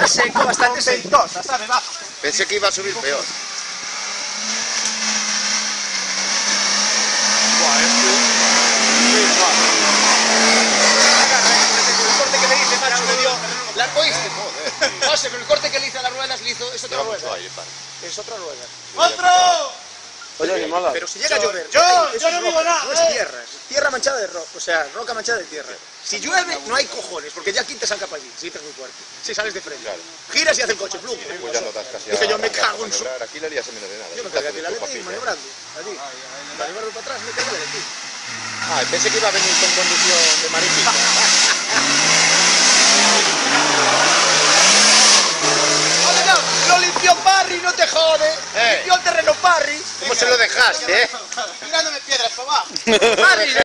seco, bastante seco. Ventosa, ¿sabes? Va. Pensé que iba a subir peor. El corte que le hice, macho, me dio. La oíste, joder. José, pero el corte que le hice a las ruedas, le hizo, es otra rueda. Es otra rueda. ¡Otro! Oye, ni mala. Pero si llega a llover, yo eso no es digo roca, nada, no es tierra, es tierra manchada de roca, o sea, roca manchada de tierra. Si llueve, no hay cojones, porque ya quitas al capa allí, si entras muy fuerte, si sales de frente. Claro. Giras y hace el coche, plum. Pues ya no das casi Dije yo, me arrancar, cago en su... maniobrar. Aquí le harías menos de nada. Yo me cargué de la letra y maniobrando, allí. Maniobrando para atrás, me cargué de aquí. Ah, pensé que iba a venir con conducción de marítima. Lo limpió Parry, no te jode. Limpió el terreno Parry. ¿Cómo se lo dejaste, Tirándome piedras para abajo. Parry.